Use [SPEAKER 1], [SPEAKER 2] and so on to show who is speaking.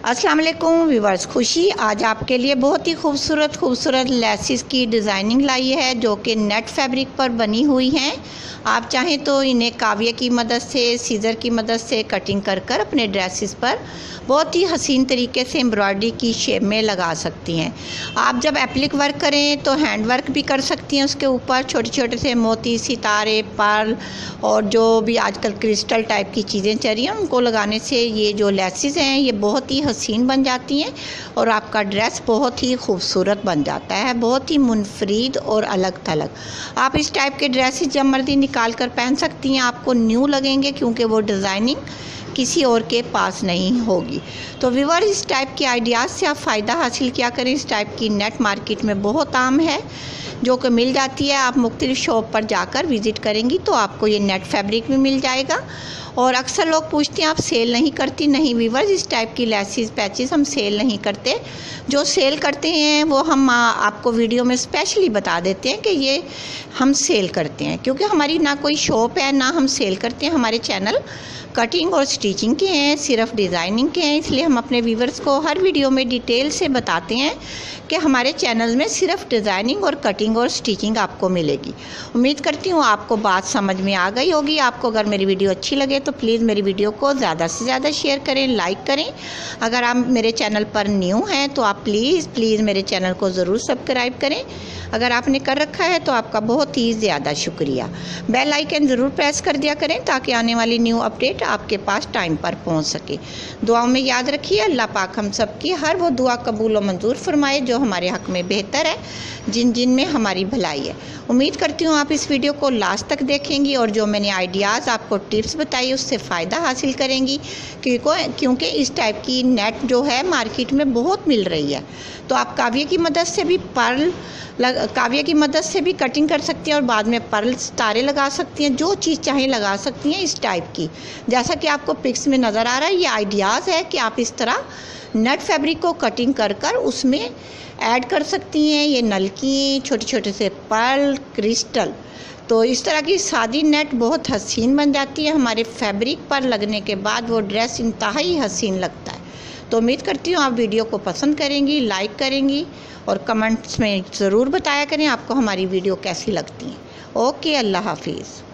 [SPEAKER 1] अस्सलाम वालेकुम व्यूवर्स, खुशी आज आपके लिए बहुत ही खूबसूरत लेसिस की डिज़ाइनिंग लाई है जो कि नेट फैब्रिक पर बनी हुई हैं। आप चाहें तो इन्हें काविया की मदद से, सीज़र की मदद से कटिंग कर अपने ड्रेसेस पर बहुत ही हसीन तरीके से एम्ब्रॉयडरी की शेप में लगा सकती हैं। आप जब एप्लिक वर्क करें तो हैंड वर्क भी कर सकती हैं। उसके ऊपर छोटे छोटे से मोती, सितारे, पर्ल और जो भी आजकल क्रिस्टल टाइप की चीज़ें चल रही हैं उनको लगाने से ये जो लेसिस हैं ये बहुत ही हसीन बन जाती हैं और आपका ड्रेस बहुत ही खूबसूरत बन जाता है, बहुत ही मुनफरीद और अलग थलग। आप इस टाइप के ड्रेसेस जब मर्जी निकाल कर पहन सकती हैं, आपको न्यू लगेंगे क्योंकि वो डिज़ाइनिंग किसी और के पास नहीं होगी। तो व्यूअर, इस टाइप के आइडियाज़ से आप फ़ायदा हासिल किया करें। इस टाइप की नेट मार्केट में बहुत आम है जो कि मिल जाती है। आप मुख्तलिफ शॉप पर जाकर विज़िट करेंगी तो आपको ये नेट फैब्रिक भी मिल जाएगा। और अक्सर लोग पूछते हैं आप सेल नहीं करती। नहीं व्यूअर्स, इस टाइप की लेसिस पैचेस हम सेल नहीं करते। जो सेल करते हैं वो हम आपको वीडियो में स्पेशली बता देते हैं कि ये हम सेल करते हैं, क्योंकि हमारी ना कोई शॉप है ना हम सेल करते हैं। हमारे चैनल कटिंग और स्टिचिंग के हैं, सिर्फ डिज़ाइनिंग के हैं। इसलिए हम अपने व्यूवर्स को हर वीडियो में डिटेल से बताते हैं कि हमारे चैनल में सिर्फ डिज़ाइनिंग और कटिंग और स्टिचिंग आपको मिलेगी। उम्मीद करती हूँ आपको बात समझ में आ गई होगी। आपको अगर मेरी वीडियो अच्छी लगे तो प्लीज़ मेरी वीडियो को ज़्यादा से ज़्यादा शेयर करें, लाइक करें। अगर आप मेरे चैनल पर न्यू हैं तो आप प्लीज़ मेरे चैनल को ज़रूर सब्सक्राइब करें। अगर आपने कर रखा है तो आपका बहुत ही ज़्यादा शुक्रिया। बेल आइकन ज़रूर प्रेस कर दिया करें ताकि आने वाली न्यू अपडेट आपके पास टाइम पर पहुंच सके। दुआओं में याद रखिए, अल्लाह पाक हम सब की हर वो दुआ कबूल और मंजूर फरमाए जो हमारे हक़ में बेहतर है, जिन में हमारी भलाई है। उम्मीद करती हूँ आप इस वीडियो को लास्ट तक देखेंगी और जो मैंने आइडियाज़ आपको टिप्स बताई उससे फ़ायदा हासिल करेंगी, क्योंकि इस टाइप की नेट जो है मार्केट में बहुत मिल रही है। तो आप काविया की मदद से भी काविया की मदद से भी कटिंग कर सकती हैं और बाद में पर्ल सितारे लगा सकती हैं। जो चीज़ चाहें लगा सकती हैं इस टाइप की। जैसा कि आपको पिक्स में नज़र आ रहा है, ये आइडियाज़ है कि आप इस तरह नेट फैब्रिक को कटिंग कर उसमें ऐड कर सकती हैं। ये नलकी, छोटे छोटे से पर्ल, क्रिस्टल। तो इस तरह की सादी नेट बहुत हसीन बन जाती है। हमारे फैब्रिक पर लगने के बाद वो ड्रेस इंतहाई हसीन लगता है। तो उम्मीद करती हूँ आप वीडियो को पसंद करेंगी, लाइक करेंगी और कमेंट्स में ज़रूर बताया करें आपको हमारी वीडियो कैसी लगती है। ओके, अल्लाह हाफिज़।